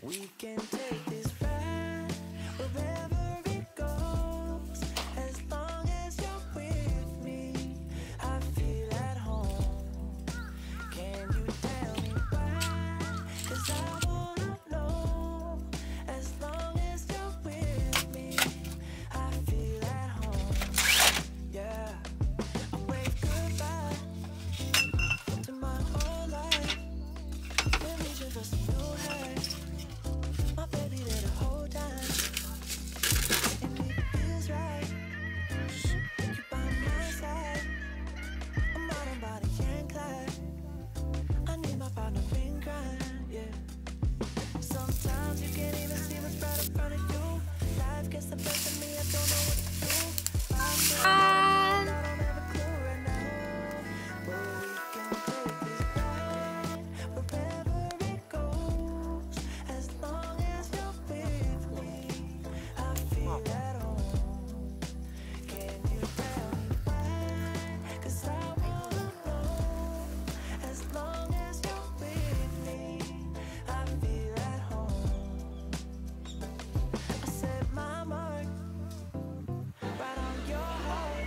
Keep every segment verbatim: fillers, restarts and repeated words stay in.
We can take this ride wherever it goes. As long as you're with me, I feel at home. Can you tell me why? 'Cause I wanna know. As long as you're with me, I feel at home. Yeah, I wave goodbye to my whole life. We're reaching for some new heights. My baby there the whole time, and it feels right. You by my side, I'm out on body and glide. I need my partner in crime, yeah. Sometimes you can't even see what's right in front of you. Life gets the best of me, I don't know what to do. I'm so lost, I don't have a clue right now. But we can take this ride wherever it goes. As long as you're with me, I feel at home. Can you tell me why? 'Cause I wanna know. As long as you're with me, I feel at home. I set my mark right on your heart.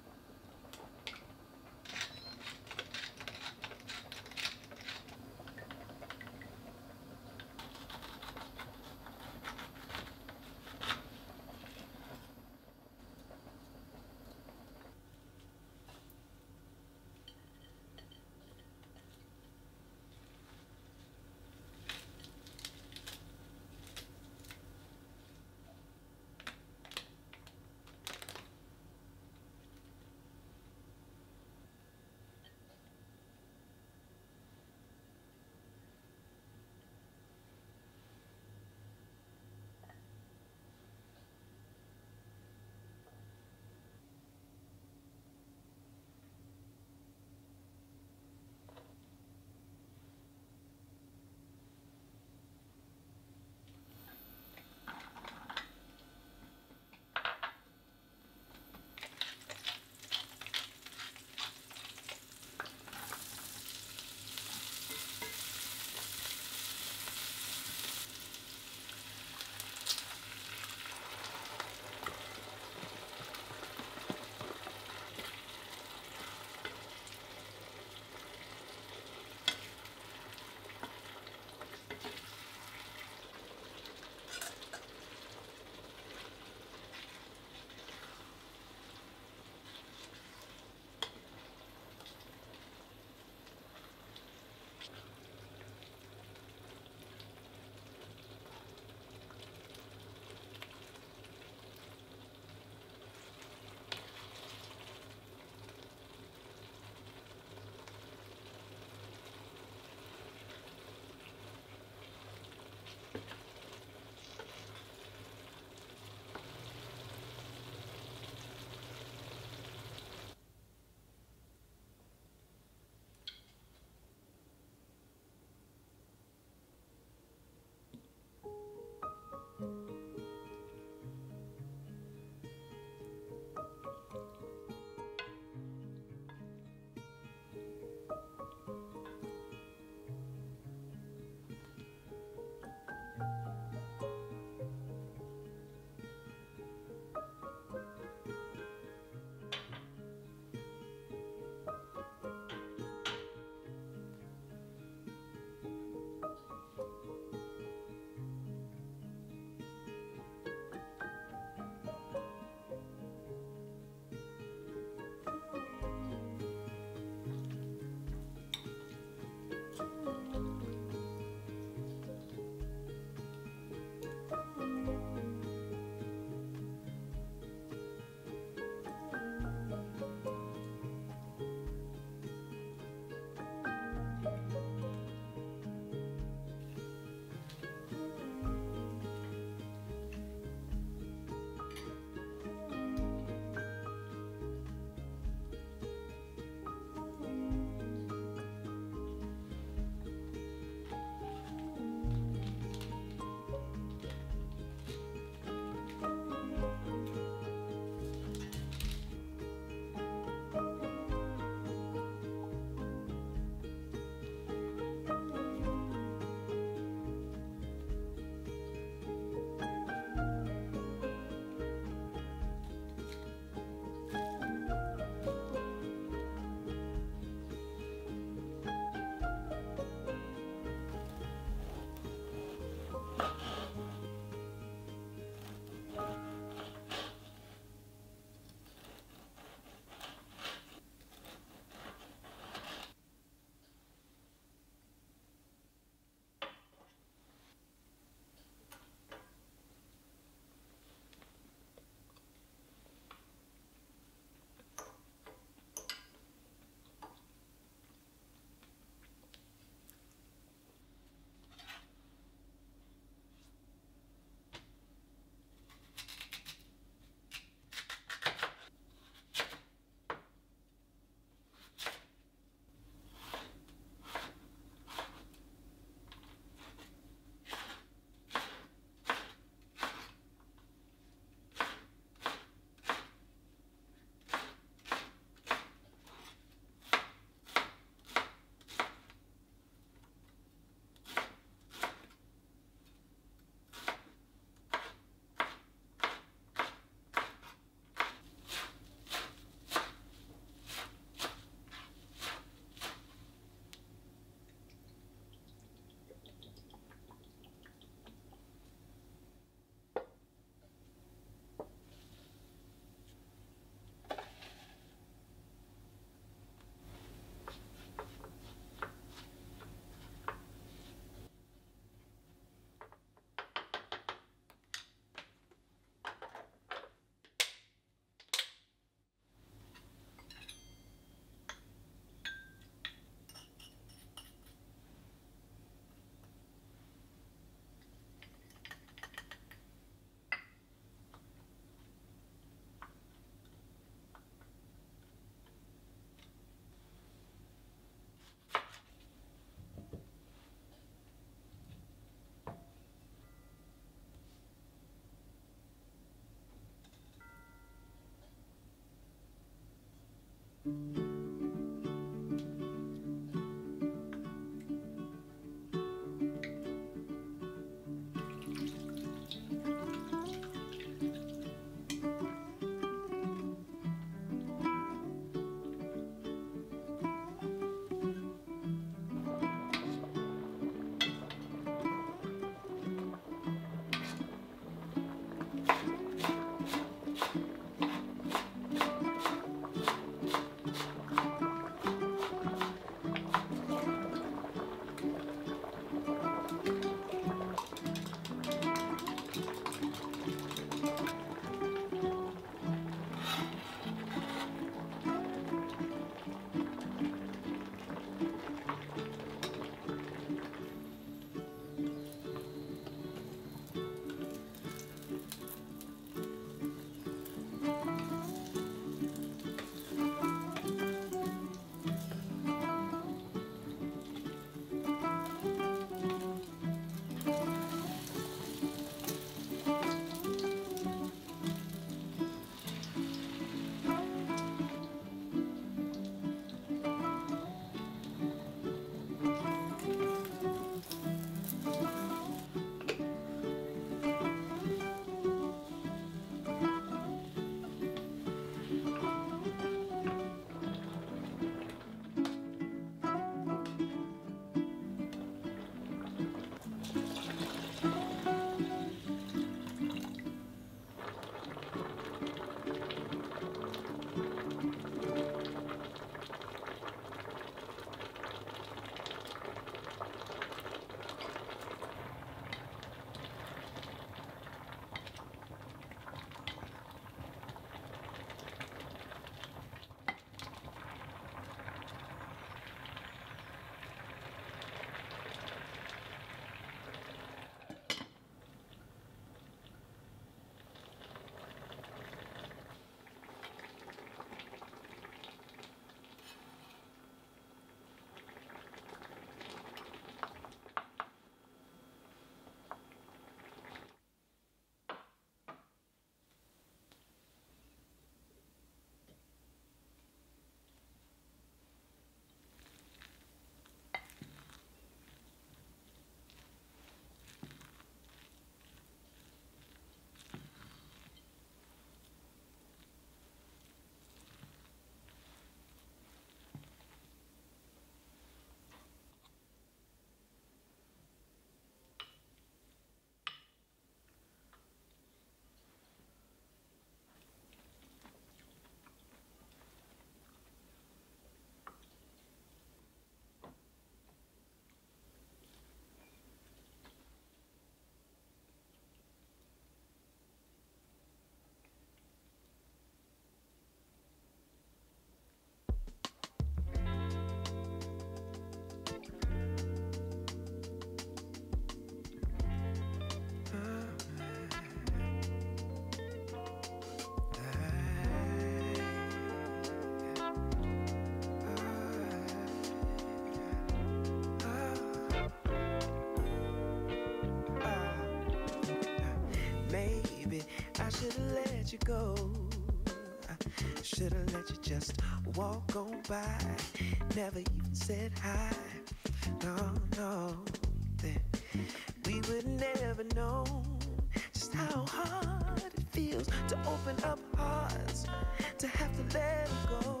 I should've let you go. I should've let you just walk on by. Never even said hi. No, no. Then we would never know just how hard it feels to open up hearts, to have to let it go.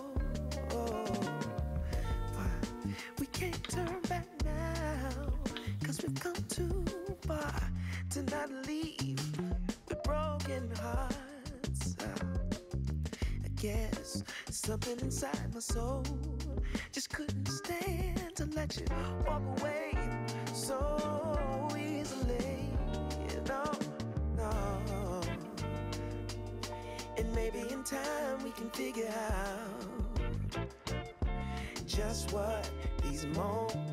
But we can't turn back now, 'cause we've come too far to not leave with broken hearts. Uh, I guess something inside my soul just couldn't stand to let you walk away so easily. No, no. And maybe in time we can figure out just what these moments